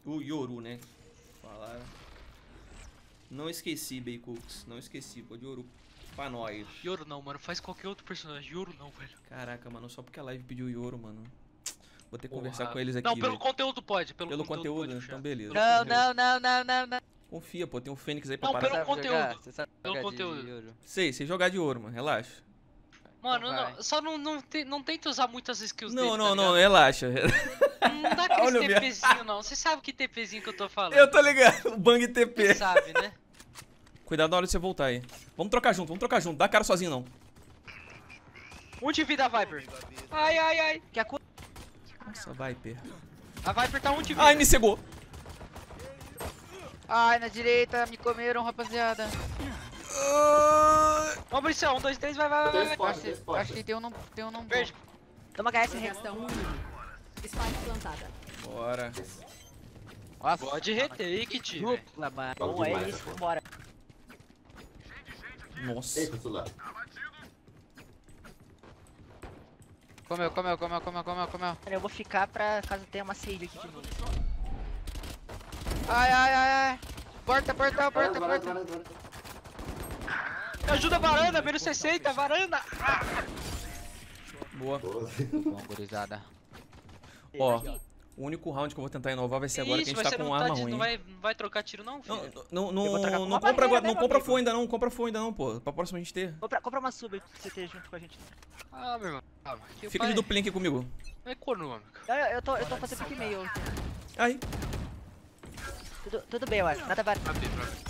O Yoru, né? Falaram. Não esqueci, Baycooks. Não esqueci. Pô, de Yoru pra nós. Yoru não, mano. Faz qualquer outro personagem. Yoru não, velho. Caraca, mano. Só porque a live pediu Yoru, mano. Vou ter que Porra. conversar com eles aqui, Não, pelo velho. conteúdo pode. Pelo conteúdo? pode puxar. Então beleza. Não. Confia, pô. Tem um Fênix aí pra Não, parar. pelo conteúdo. Você sabe Pelo jogar de conteúdo. Yoru. Sei jogar de ouro, mano. Relaxa. Mano, Vai. só não tenta usar muitas skills Não, dele, não, tá não. ligado? Relaxa. Não dá aquele Olha o meu. TPzinho, não. Você sabe que TPzinho que eu tô falando. Eu tô ligado. O Bang TP. Você sabe, né? Cuidado na hora de você voltar aí. Vamos trocar junto. Dá cara sozinho, não. Um de vida, Viper. Ai. Que a cura. Nossa, Viper. A Viper tá um de vida. Ai, me cegou. Ai, na direita, me comeram, rapaziada. Vamos, Bricião. 1, 2, 3, vai. Acho que tem um não. Verde. Toma HS, Resta um inimigo. Spike plantada. Bora. Nossa, Pode retake, time. dupla, mano. Bom Bom, é demais, isso, né? vambora. Nossa. Eita, celular. Comeu. Eu vou ficar pra caso tenha uma save aqui de novo. Ai. Porta. Me ajuda a varanda, menos 60, varanda. Boa. Bom, gurizada. Ó, o único round que eu vou tentar inovar vai ser agora que a gente tá com arma ruim. Não vai trocar tiro, não, filho? Não vou trocar com uma compra barreira, agora, né, não meu compra amigo? full ainda não, pô. Pra próxima a gente ter. Compra uma sub aí pra você ter junto com a gente. Ah, meu irmão. Calma. Aqui o Fica de pai duplinha aqui comigo. é econômico. Eu tô fazendo pick meio. Aí. Tudo bem, eu acho. Nada varanda. Pra ver.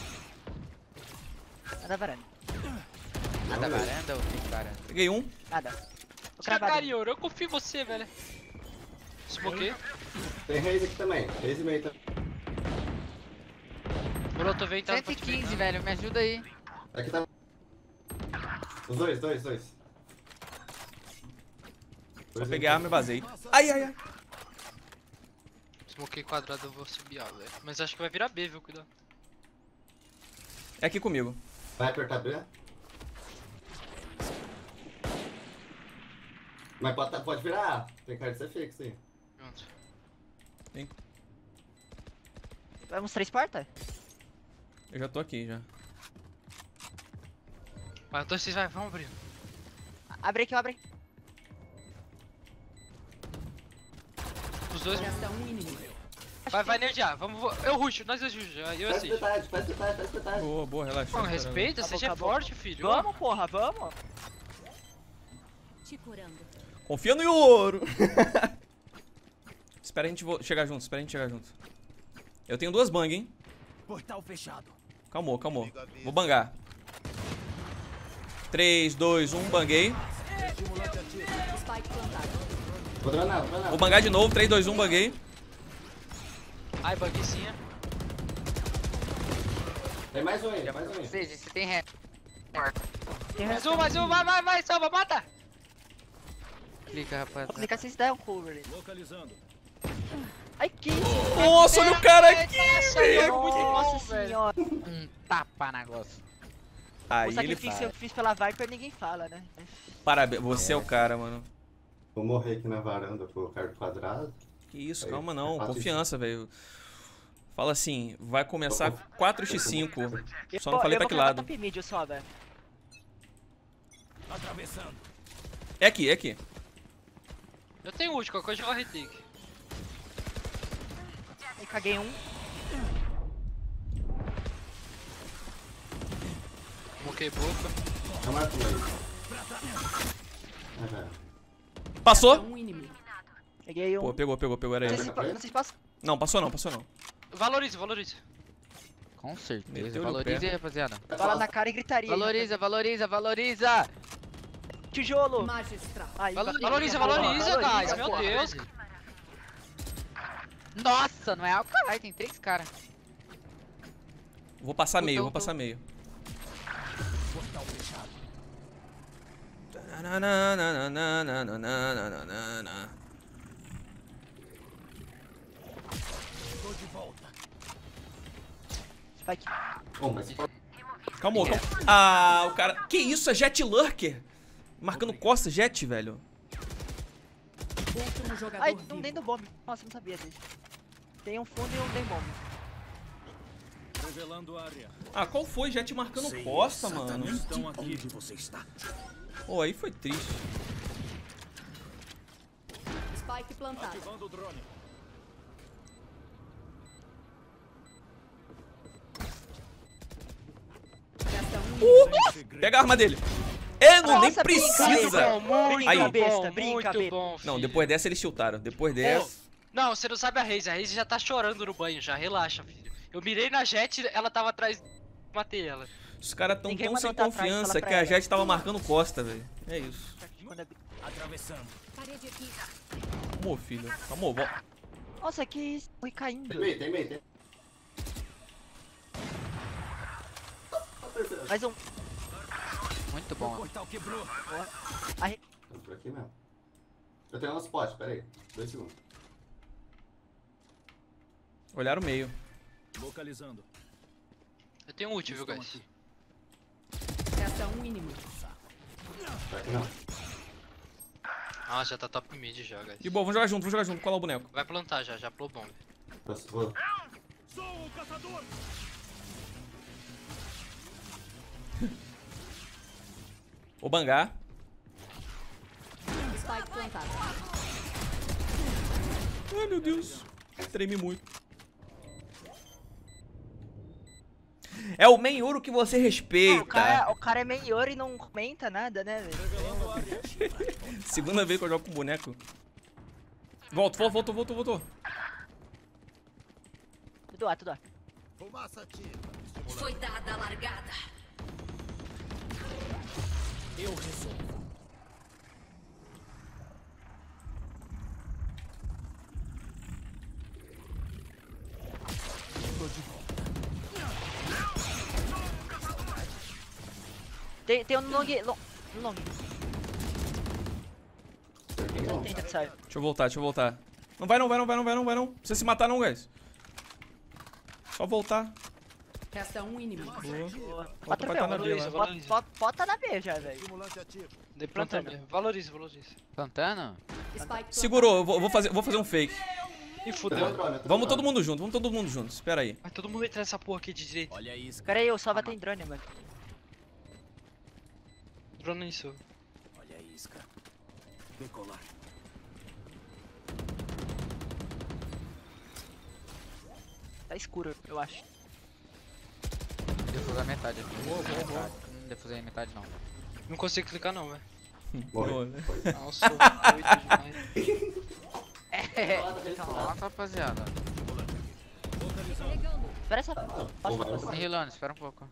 Nada varanda. Nada varanda ou tem varanda? Peguei um. Nada. Vou Tira cravar. Yoru, eu confio em você, velho. Smokei. Tem Reis aqui também. Reis e meio também. Broto vem, tá no 115, velho, me ajuda aí. Aqui tá. Os dois. Só peguei a arma e vazei. Ai. Smokei quadrado, eu vou subir A, velho. Mas acho que vai virar B, viu? Cuidado. É aqui comigo. Vai apertar B. Mas pode virar A. Tem cara de ser fixo aí. Pronto. Vamos 3 portas? Eu já tô aqui, já. Vai, então vocês vão abrir. Abre aqui, abre. Os dois. Resta um inimigo. Vai nerdear. Vamos. Eu rusho, nós dois rusho. Eu Faz assisto. metade. Boa, relaxa. Mano, respeita, Acabou, seja acabou. forte, filho. Vamos, porra, vamos. Te curando. Confia no ouro. Espera a gente chegar junto, Eu tenho 2 bang, hein. Portal fechado. Calmou. Vou bangar. 3, 2, 1, banguei. Spike plantado. Vou dranar. Vou bangar de novo, 3, 2, 1, banguei. Ai, baguicinha. Tem mais um aí. Você tem ré. Mais um, vai, salva, mata! Clica, rapaz. Clica se der um cover ali. Localizando. Ai, que isso? Nossa, olha o cara aqui, Nossa, velho. é muito bom, Nossa velho. senhora. Tapa na gosto. Aí O ele sacrifício que eu fiz pela Viper ninguém fala, né? Parabéns, você é o cara, mano. Vou morrer aqui na varanda com o carro quadrado. Que isso, Aí, calma não, 4x5. confiança, velho. Fala assim, vai começar 4x5. Só não Eu falei pra vou que cravar lado. top mid só, velho. Atravessando. É aqui. Eu tenho ult, qualquer coisa eu vou retake. Aí caguei um. Smokei boca. Eu mato ele. Passou? Resta um inimigo. Peguei um. Pô, pegou, era ele. Vocês passam? Não, passou não. Valoriza. Com certeza. Meteu-lhe o Valoriza pé. aí, rapaziada. Fala na cara e gritaria. Valoriza. Tijolo. Magistral. Aí, Valoriza, guys. Meu porra. Deus. Nossa, não é o caralho, tem 3 caras. Vou passar meio, Portal fechado. Tô de volta. Spike. Bom, mas Calma. Ah, o cara... Que isso, é Jet Lurker? Marcando costas, Jet, velho. Último jogador Ai, vivo. não dentro do bomb. Nossa, não sabia disso. Tem um fundo e um tem bomba. Revelando área. Ah, qual foi? Já te marcando costa, mano. Estão aqui onde você está. Pô, aí foi triste. Spike plantado. Ativando o drone. Resta um inimigo. Pega a arma dele. É, não, nem Nossa, precisa. Muito Aí. besta, brinca, muito besta. bom, filho. Não, depois dessa eles tiltaram. Depois dessa... Não, você não sabe a Raze já tá chorando no banho já, relaxa, filho. Eu mirei na Jet, ela tava atrás, matei ela. Os caras tão Ninguém tão mandou sem tá atrás, confiança fala que pra a ela. Jet tava marcando costa, velho. É isso. Atravessando. Parede aqui. Amor, filho. Amor, volta. Nossa, que isso? Foi caindo. Tem meio, tem meio, tem. Mais um. Muito O bom. portal quebrou. Tô por aqui mesmo. Eu tenho um spot, pera aí. 2 segundos. Olharam o meio. Localizando. Eu tenho ult, viu, Estão guys? aqui. Resta um inimigo. Tá aqui não. Ah, já tá top mid já, guys. De boa, vamos jogar junto. Colar o boneco. Vai plantar já pulou bomba. Vou. Sou o caçador. O Bangar. Spike plantado. Ai, meu Deus. Treme muito. É o Menhuro que você respeita. O cara é meio e não comenta nada, né, velho? Revelando área. Segunda vez que eu jogo com boneco. Voltou. Tudo A. Fumaça ativa. Foi dada a largada. Eu resolvo. Tô de volta. Tem um long. Long. Tenta que sai. Deixa eu voltar. Não vai não. Precisa se matar não, guys. Só voltar. Resta um inimigo. Boa. Bota Vai tá na valoriza, B lá. valoriza. Bota na B já, velho. Estimulante ativo. De planta Plantando. mesmo. Valoriza. Plantando? Spike plantado. Segurou, eu vou fazer um fake. Ih, Eu fudeu. tenho um drone, eu tenho Vamos um todo drone. mundo junto. Espera aí. Vai todo mundo entrar nessa porra aqui de direita. Olha isso. Pera aí, o Salva tem drone, mano. Drone isso. Olha a isca. Decolar. Tá escuro, eu acho. Defusar metade aqui. Não defusei metade não. Não consigo clicar não, velho. Morre. Boa, né? Foi. Nossa, doido demais. Nossa, rapaziada. Espera essa. Me healando, espera um pouco.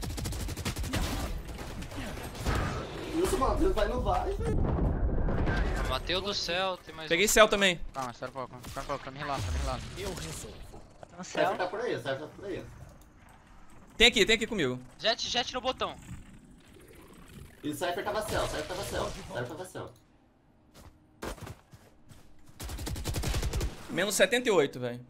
Isso, mano, Deus vai, não vai. Matei o do céu, tem mais Peguei céu também. Calma, espera um pouco. Tá me healando. Eu resolvo. No O céu. Cypher tá por aí, o Cypher tá por aí. Tem aqui comigo. Jet no botão. E o Cypher tava céu, o Cypher tava céu. O Cypher tava céu. Menos 78, velho.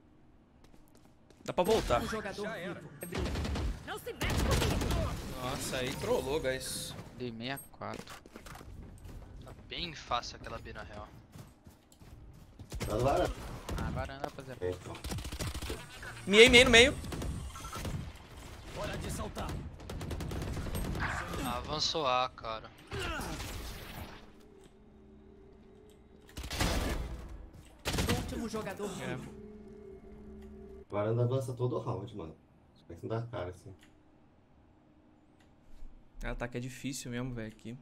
Dá pra voltar. Um jogador vivo. Não se mete comigo. Nossa, aí trollou, guys. Dei 64. Tá bem fácil aquela B na real. Tá do varanda. Ah, varanda, rapaziada. É, então. Miei no meio. Hora de saltar. Ah, avançou A, cara. Último jogador vivo. Varanda avança todo o round, mano. Isso não dá cara, assim. Ataque é difícil mesmo, velho, aqui.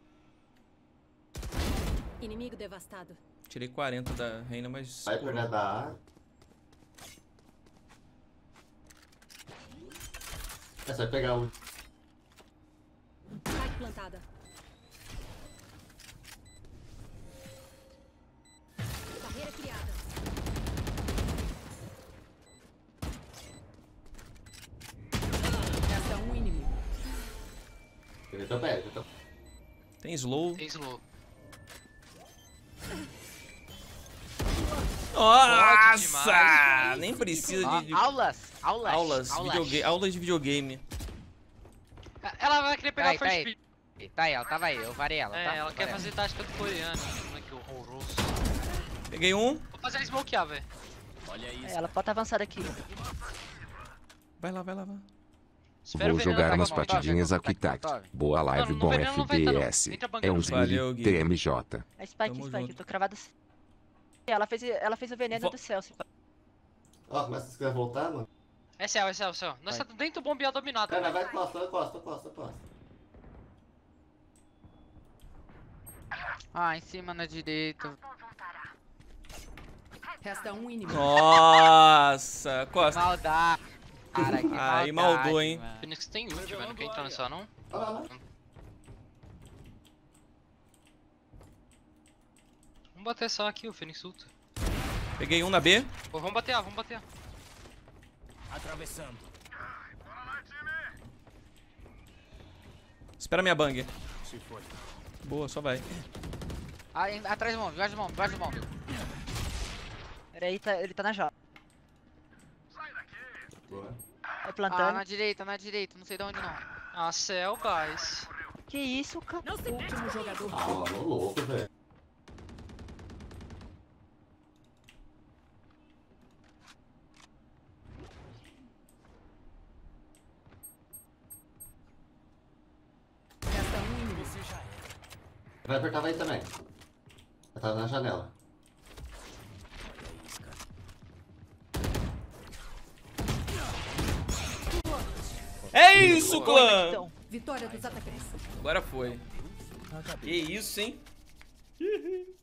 Inimigo devastado. Tirei 40 da reina, mas... Cypher já dá A. É só pegar o... Spike plantada. Barreira criada. Resta um inimigo. Eu tô perto, eu tô... Tem slow. Tem slow. Nossa! demais. Nem precisa de... Aulas. Aulas de videogame. Ela vai querer pegar Tá aí, first tá aí. pick. Tá aí, ela tava aí, eu varei ela, É, tá? ela Eu quer varei fazer tática do coreano. Moleque horroroso. Peguei um. Vou fazer ela smokear, velho. Olha a É, isca. ela pode estar avançada aqui. Vai lá, vai lá, vai. Espera o Vou veneno jogar acabar, umas mano. partidinhas aqui, Tá, Tac. Boa live, Não, bom veneno não vai tá, não. FDS. Entra É bangueiro. um Valeu, Zuri Gui. TMJ. É Spike, Tamo Spike, junto. tô cravada. Ela fez o veneno do céu. Ó, começa se quiser voltar, mano. É céu, é céu, é céu. Nós tá dentro do bombear dominado. Cara, vai, costa. Ah, em cima na direita. Resta um inimigo. Nossa, Costa. Maldade. Cara, que Aí maldade, maldou, hein? mano. Phoenix tem ult, velho. Não quer entrar nessa, não? Olha lá. Vamos bater só aqui, o Phoenix ulta. Peguei um na B. Pô, vamos bater A, vamos bater A. Atravessando. Espera minha bang. Se foi. Boa, só vai. Ah, atrás do bomb, embaixo do bomb. Pera aí, ele tá na jaula. Boa. Vai Ah, plantando. na direita, não sei de onde não. Ah, céu, guys. Que isso, cara? Não se mete. Último jogador. Ah, mano, louco, velho. Resta um inimigo. Você já era. Vai apertar, vai também. Vai tá na janela. É isso, clã! Então, Vitória dos atacantes. Agora foi. Que isso, hein?